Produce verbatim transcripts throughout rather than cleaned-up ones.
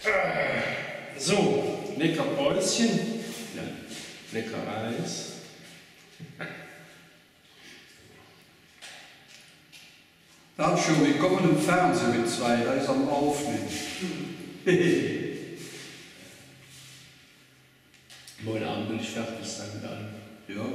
So, lecker Bäuschen. Ja, lecker Eis. Dann schon, wir kommen im Fernsehen mit zwei, da ist am Aufnehmen. Morgen Abend bin ich fertig, bis dann wieder an. Ja.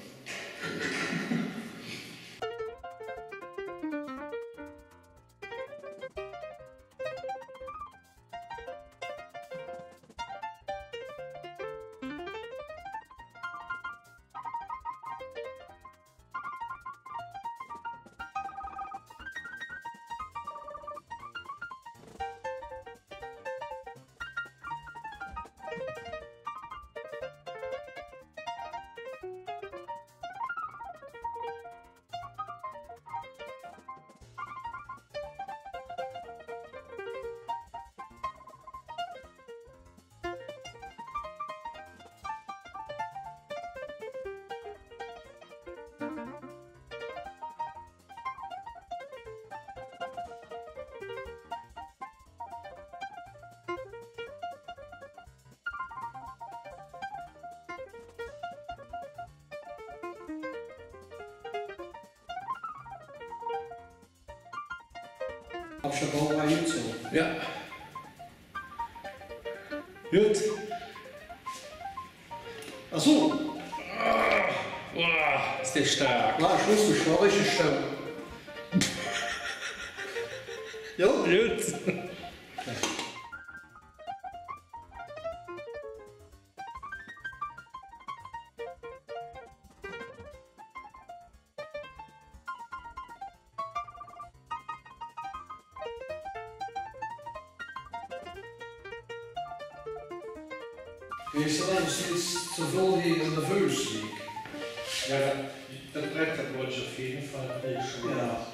Auf der Bau war jetzt so. Ja. Gut. Ach so. Boah, ist der stark. Ja, Schluss, du schau richtig stark. Ja, gut. Is er dan steeds zoveel hier nerveus, zie ik? Ja, das, das Brett, das wollte ich auf jeden Fall schon. Ja.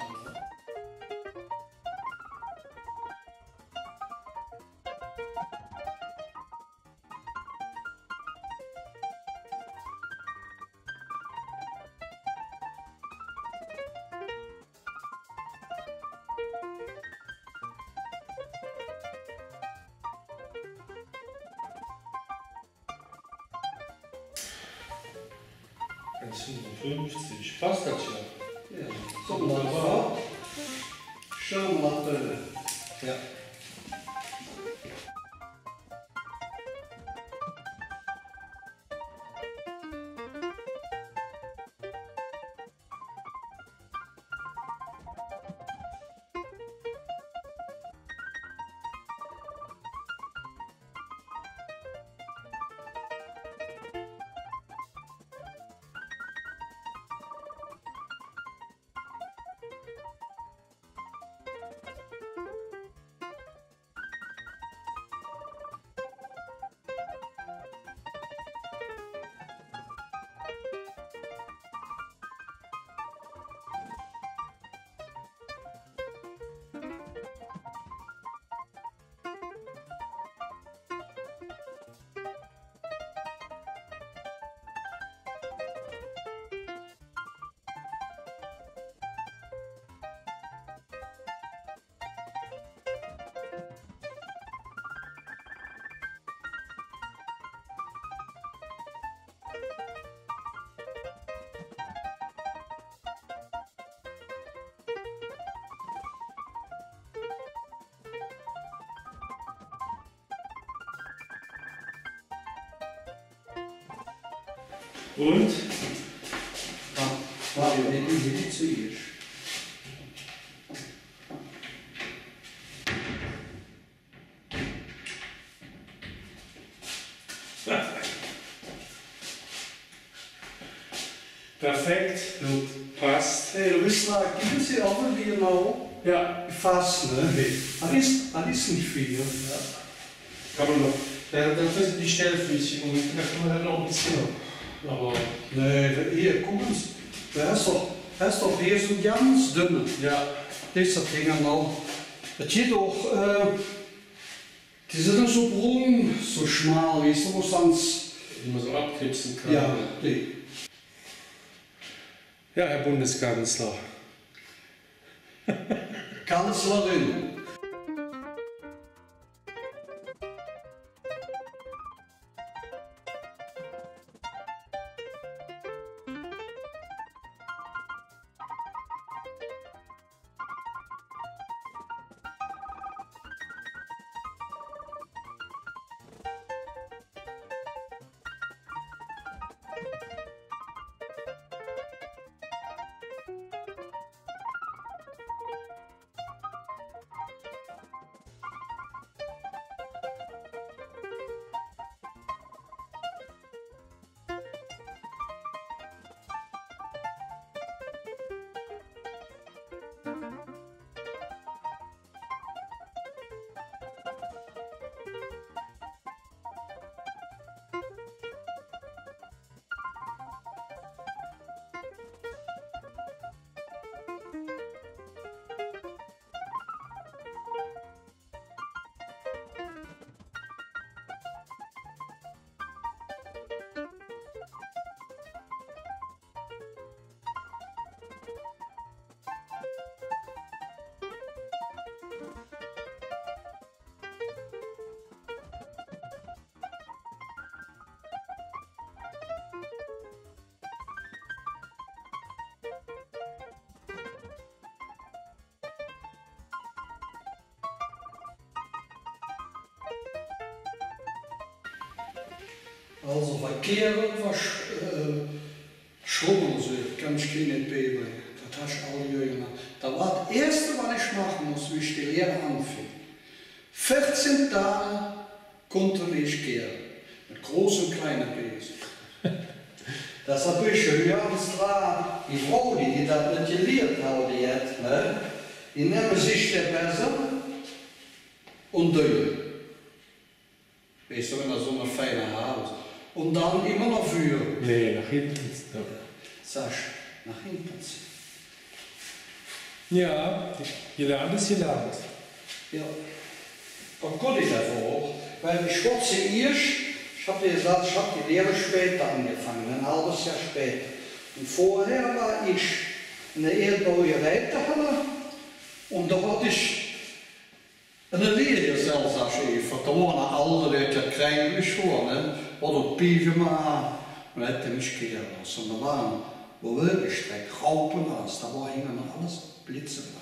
fünfzig, passt das ja. Ja, so wunderbar. Schön Latte. Ja. Und? War ja nicht wie zuerst. Perfekt, gut, passt. Hey, du bist mal, gib sie auch mal wieder genau. Ja, Fast, ne? Das ist, das ist nicht viel. Ja. kann man noch. Da, da sind die Stellfüßchen und da kann man dann noch ein bisschen. Aber. Nee, hier, guck mal. Da hast doch, hast doch hier so ganz dünne. Ja. Deze dingen nou. Het zit toch, äh, die sind so brun, so schmal, weißt du, wo sonst. Die man so abklipsen kann. Ja, die. Ja, Herr Bundeskanzler. Kanzlerin. Also verkehren, was äh, schrubben so, kann ich dir nicht beibringen. Das hast du alle Jahre gemacht. Das war das Erste, was ich machen muss, wie ich die Lehre anfing. vierzehn Tage konnte ich kehren. Mit großen und kleinen Besen. Das ist natürlich schon Jahresdraht. Die Frau, die, die das nicht gelehrt hat, die, hat, ne? Die nehmen sich der besser und dünn. Weißt du, wenn das so eine feine Haare ist. Und dann immer noch führen. Nee, nach hinten. Ja. Sagst du, nach hinten ziehen. Ja, gelernt ist gelernt. Ja. Und konnte ich davor auch. Weil ich schwarze Irsch, ich habe dir gesagt, ich habe die Lehre später angefangen, ein halbes Jahr später. Und vorher war ich in der Erdbaugerätehalle und da hatte ich eine Lehrgesellschaft. Da waren alle, die hat kränklich geworden, oder Pyjama, und hätte mich kehren lassen. Und da waren Bewegestreck, Raupen, alles, da war hingen noch alles Blitze.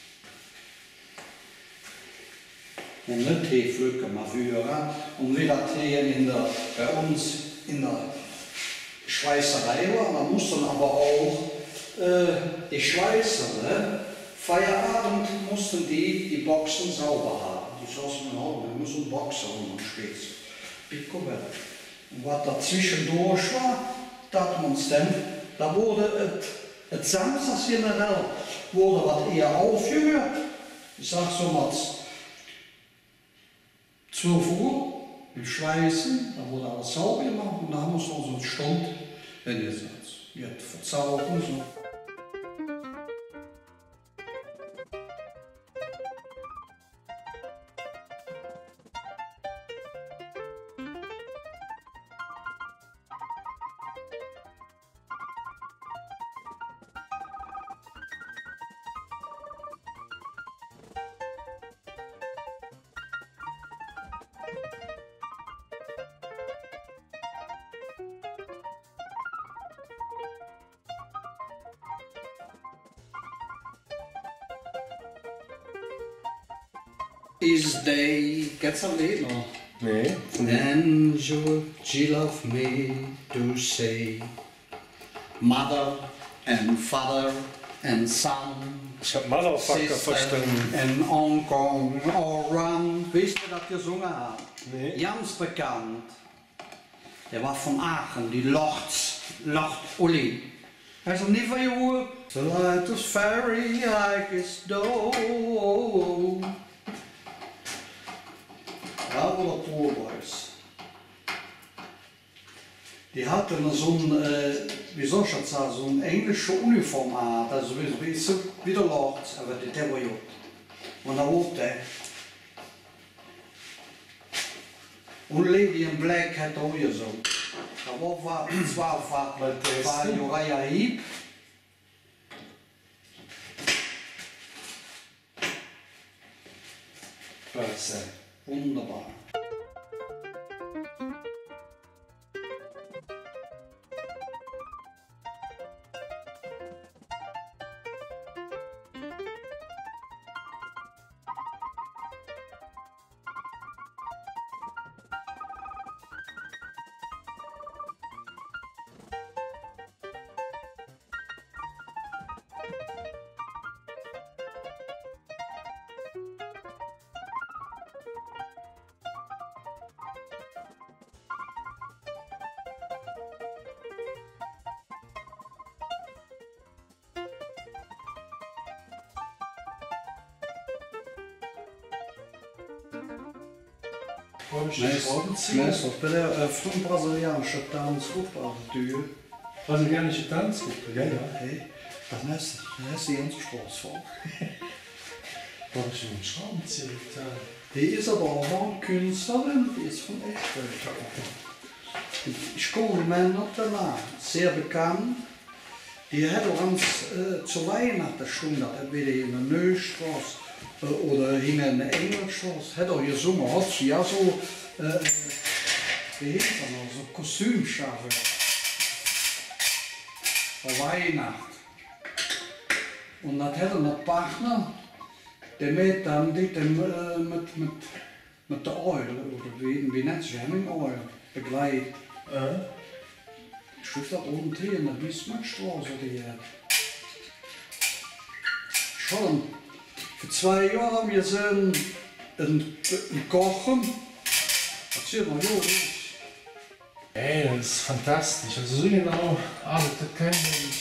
Und nicht die Flöcke mal führen. Und wie das hier in der, bei uns in der Schweißerei war, da mussten aber auch äh, die Schweißer, ne? Feierabend mussten die die Boxen sauber haben. Die saßen auch, wir müssen Boxen und stets. Picobello. Und was dazwischendurch war, dat man es dann, da wurde es Samstags generell, wurde was eher aufgehört. Ich sag so mal, zwölf Uhr, im Schweißen, da wurde alles sauber gemacht und da haben wir so eine Stunde hingesetzt. Jetzt verzaubert und so. Is day gets a little Nee. and you, she love me to say mother and father and son, Ich hab Motherfucker sister verstanden. and uncle all run. Wisst ihr, das gesungen hat? Nee. Ganz bekannt. Der war von Aachen, die Lord, Lord Uli. Hij is nog niet van je hoer. The light is very like it's dough. Ja, wo der Poorboys. Die hatten so ein, äh, wie soll ich das sagen, so eine englische Uniform an, also wie, wie, so, wie der Lord, aber der war ja. Und da wurde der. Und Lady in Black hat auch so. Da war zwar war Uriah Heep. Klasse. Wunderbar. Meestal bij de vroeg Braziliaanse dansgroep aan de deur. Brasilianische Tanzgruppe, ja, ja. Hey, dan is dat is die ganz sportsvoll. War das schon ein Schraubenzieher? Die ist aber auch eine Künstlerin, die ist von Echtwelt. Ich komme mir noch danach, sehr bekannt. Die hat auch ganz äh, zu Weihnachten schon, das hat wieder in der Neustraße äh, oder in der Engelstraße, hat auch gesungen, hat sie ja so, äh, wie heißt das noch, so Kostümschafe. Für Weihnachten. Und das hat einen Partner, der mit dann dit äh, mit, mit, mit der Eule, oder wie, wie nennt sich Hemingway, begleitet. Ja. Ich will da oben hier in der Bismarckstraße, die schon vor zwei Jahren wir sind in, in Kochen. Erzähl mal, jo. Ey, das ist fantastisch. Also so genau arbeitet kein Mensch.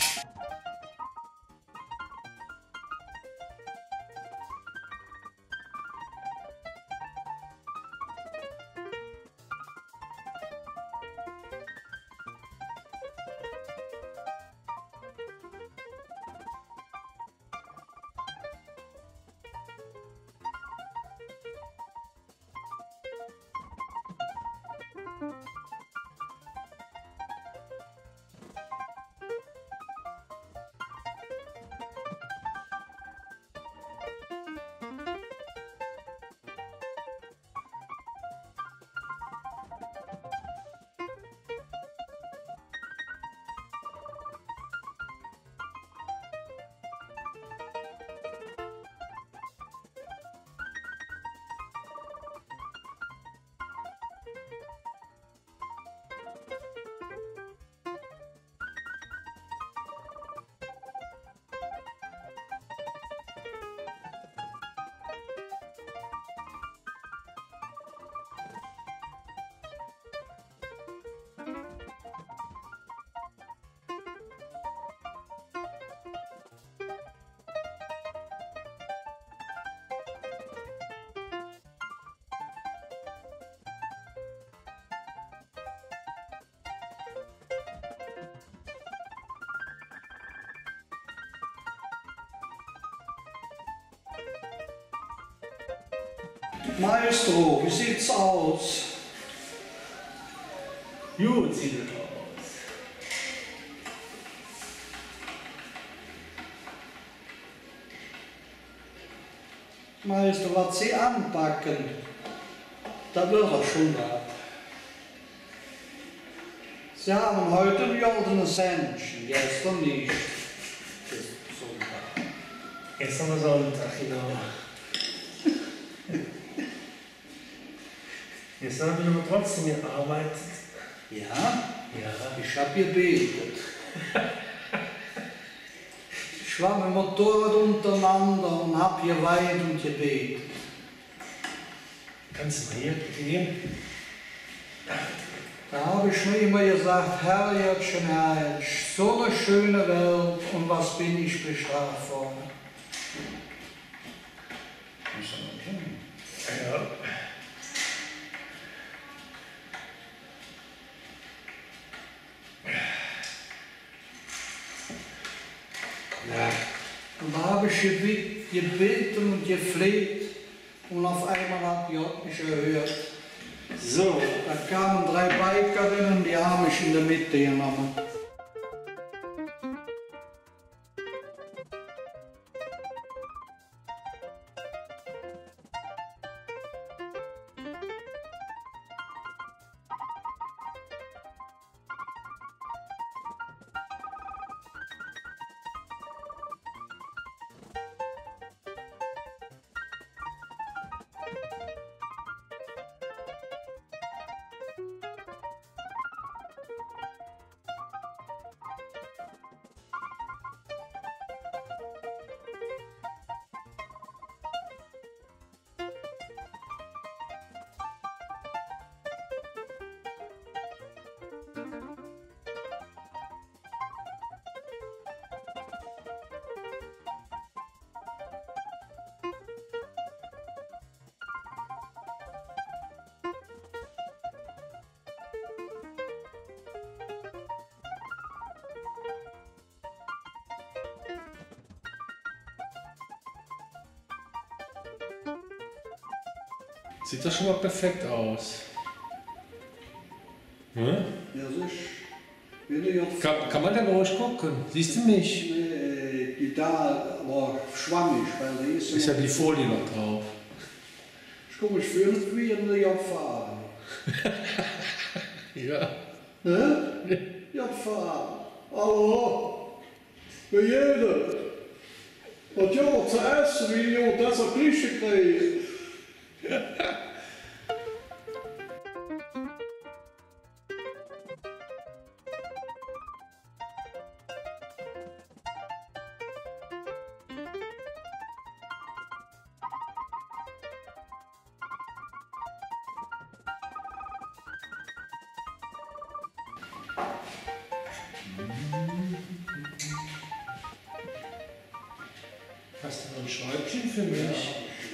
Maestro, wie sieht's aus? Gut sieht es aus. Maestro, was Sie anpacken, da wird er schon da. Sie haben heute ein goldenes Händchen, gestern nicht. Das ist Sonntag. Gestern war Sonntag, genau. Gestern habe ich aber trotzdem gearbeitet. Ja? Ja. Ich hab gebetet. Ich war mit dem Motorrad untereinander und hab geweint und gebetet. Kannst du mal hier gehen? Da habe ich mir immer gesagt, Herrchen, Herrchen, so eine schöne Welt und was bin ich bestraft worden. Ja. Ja. Und da habe ich gebet- gebeten und gefleht und auf einmal hat Gott mich erhört. So. Da kamen drei Bikerinnen, die haben mich in der Mitte genommen. Sieht das schon mal perfekt aus. Hm? Ja, sicher. Wenn du jetzt Kann, kann man da bei euch gucken? Siehst du mich? Nee, die da war schwammig, weil die ist, Ist ja die Folie noch drauf. Ich komme mich für nicht wie in der Jobfahrer. Ja. Ne? Jobfahrer. Hallo? Wie jeder. Und ja, zu essen, wie ich das auch Küche kriege. Hast du noch ein Schräubchen für mich?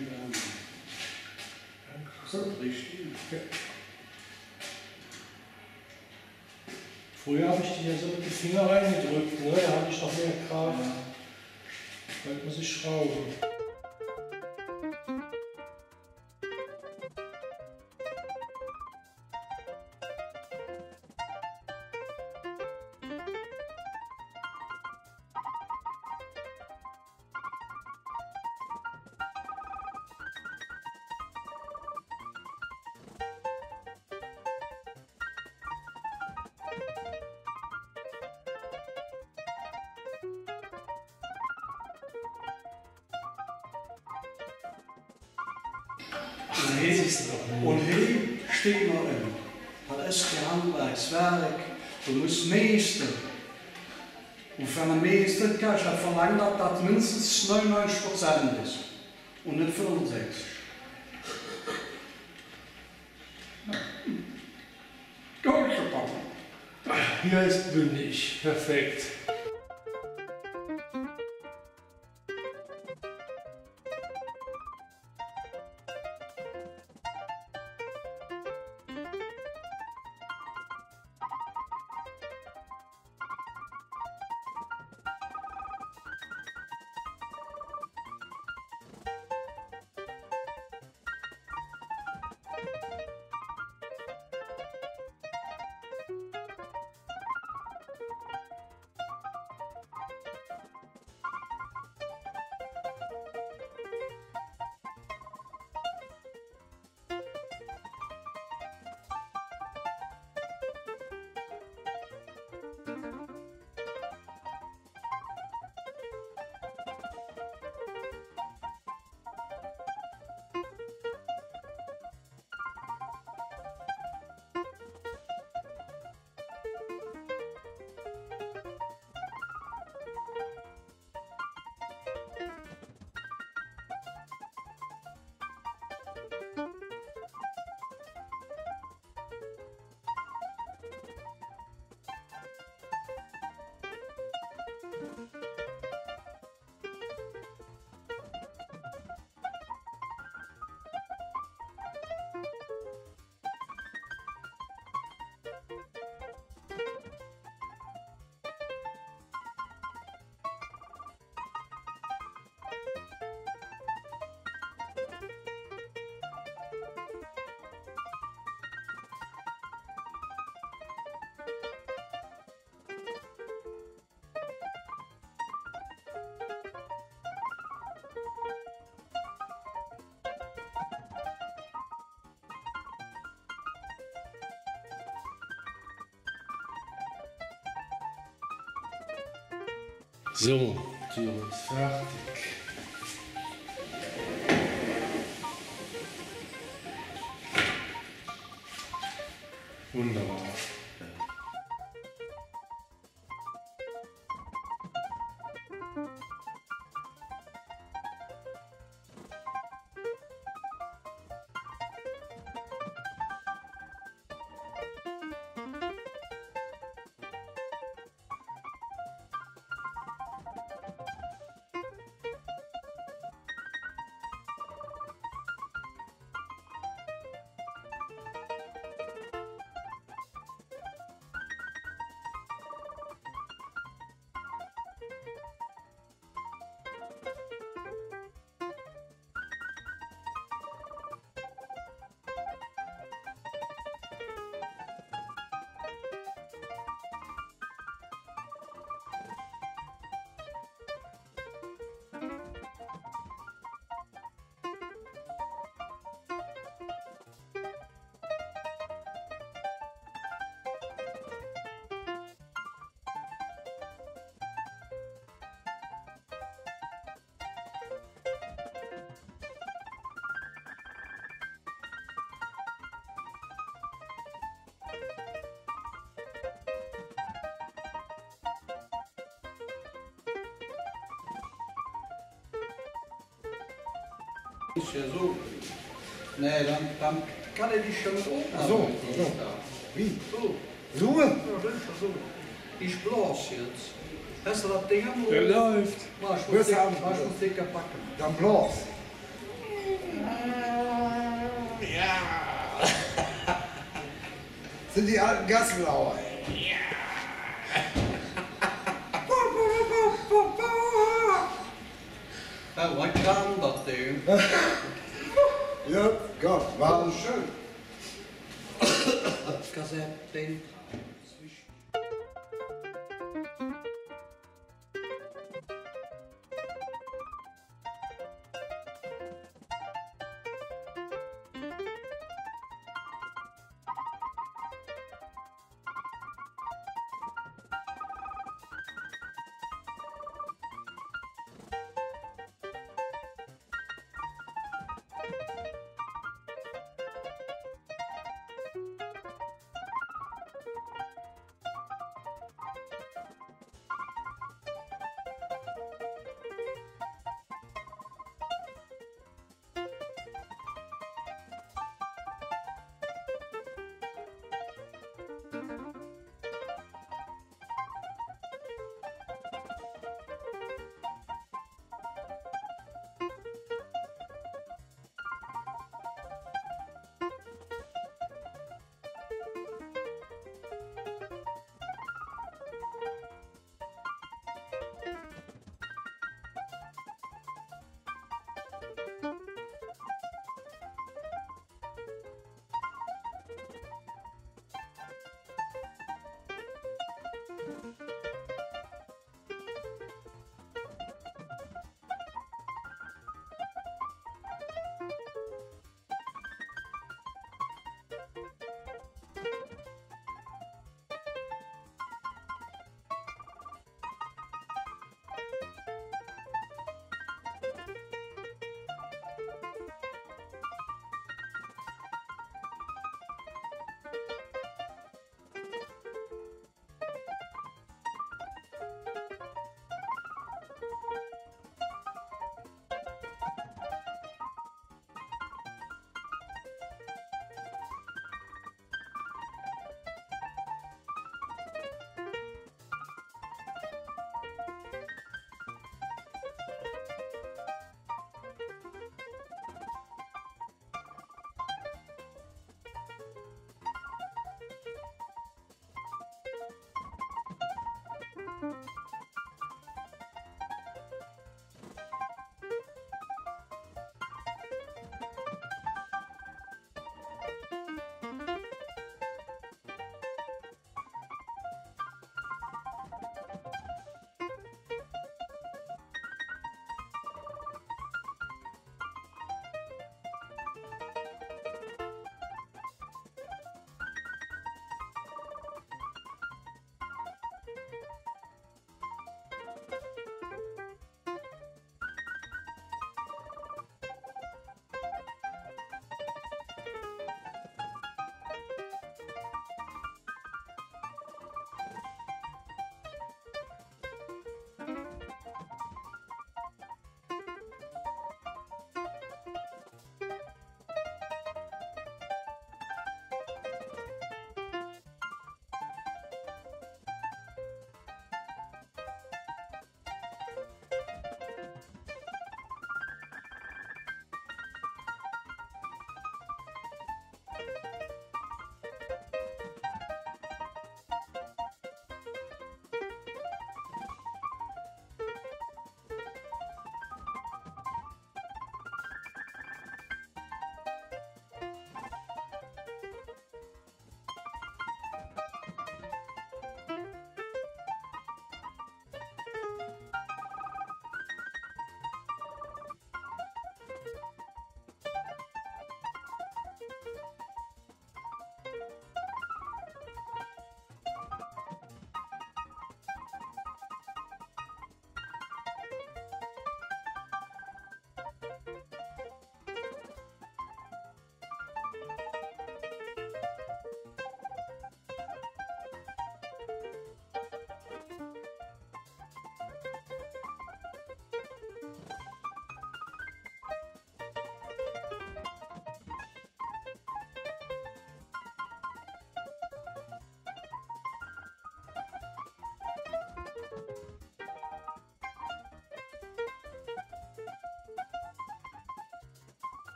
So, richtig. Okay. Früher habe ich die ja so mit den Finger reingedrückt, ne? Da hatte ich noch mehr Kraft. Bald muss ich schrauben. Und hier, und hier steht noch ein. Das ist die Handwerkswerk. Du musst meisten. Und für einen Meister kannst du verlangen, dass das mindestens neunundneunzig Prozent ist. Und nicht fünfundsechzig. Deutsche Papa. Hier ist bündig. Perfekt. So, Tür ist fertig. Wunderbar. Ist ja so. Nee, dann, dann kann er die schon mit oben. Ach so, so. Wie? So. So? Ja, das ist ja so. Ich blas jetzt. Hast du das Ding am Der läuft. Mach ich Hörst muss du dicker, an? mach ich muss dicker packen. Dann bloß. Sind die alten Gassenlauer. Ja, was kann das Ding? Ja, Gott, war schön. Kassettending.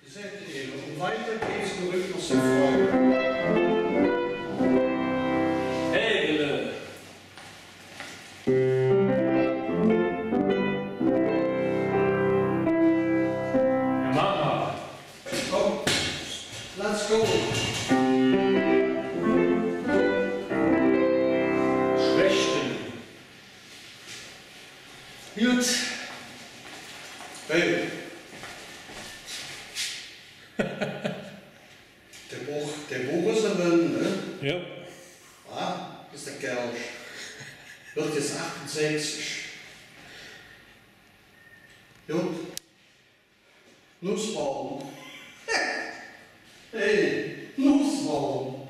Seht ihr, und weiter geht's zurück nach Südfreude. Hegele! Ja, Mama! Komm, let's go. Schwächten! Gut. Hey. Der Buch, der Buch ist drin, ne? Ja. Ah, ist der Kerl. Wird jetzt achtundsechzig. Gut. Nussbaum. Hey, Nussbaum.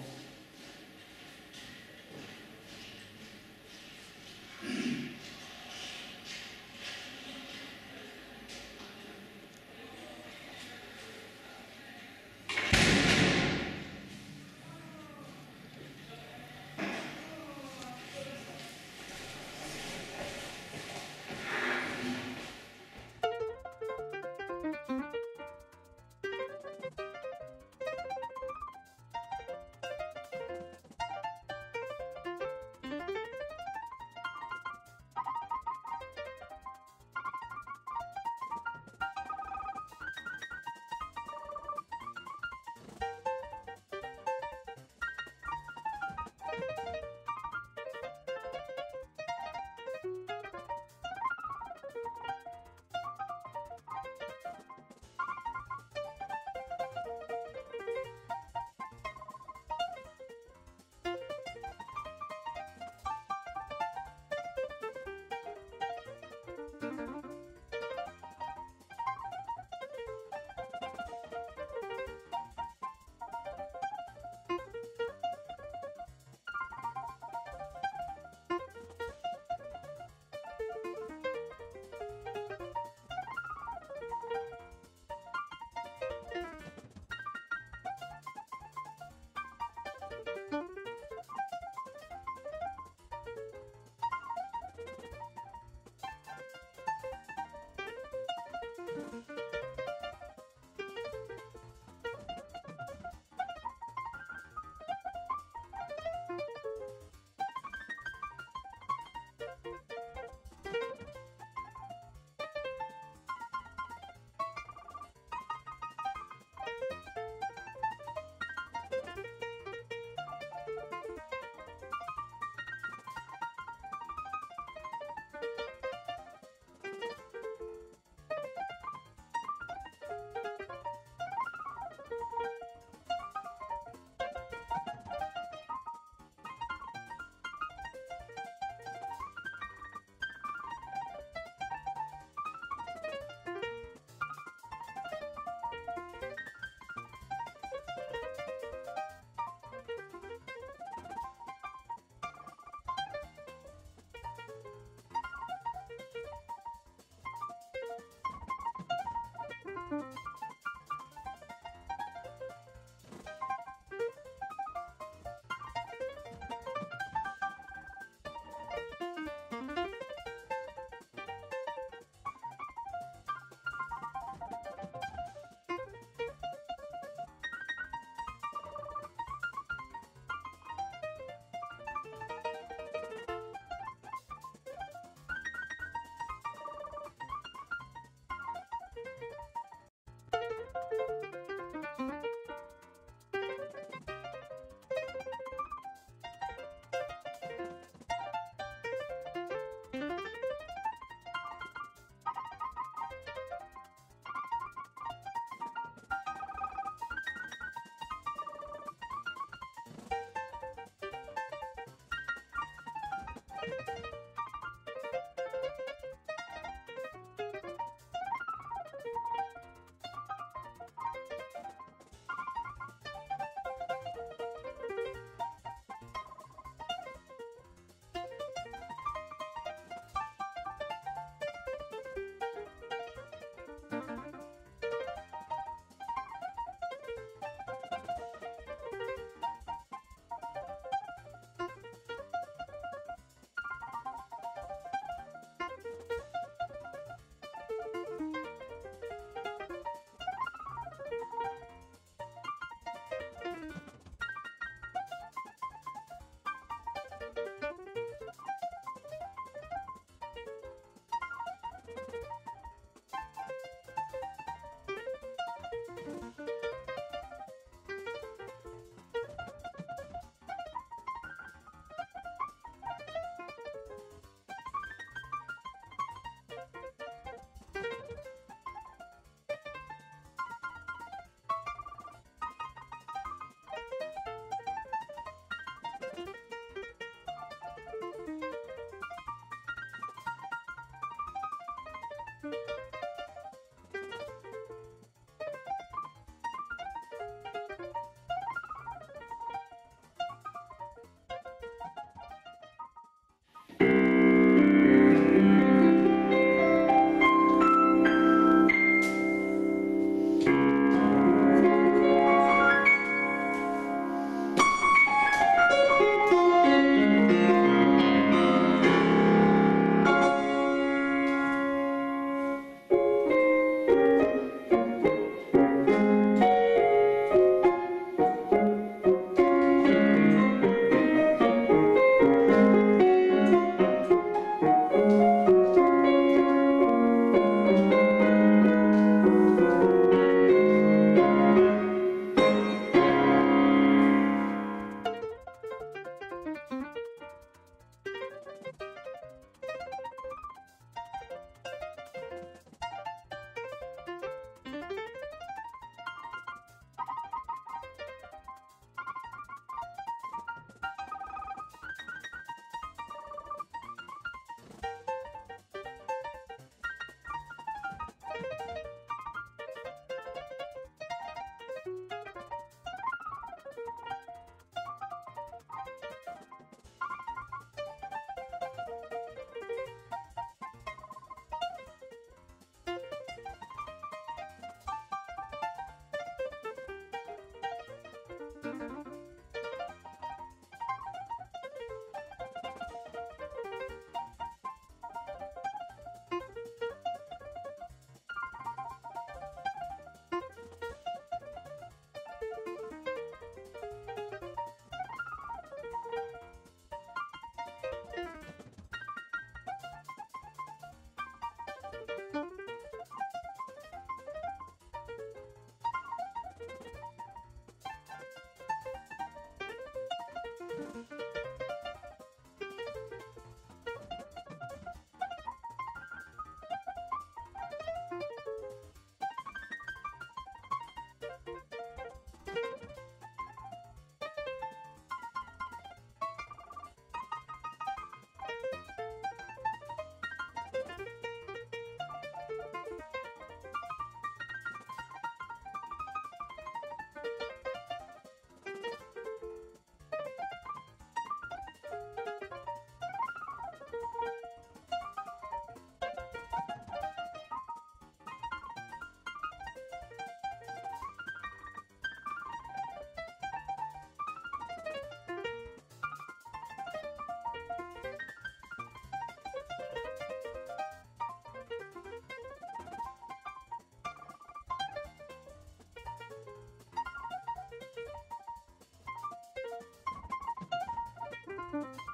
Tschüss.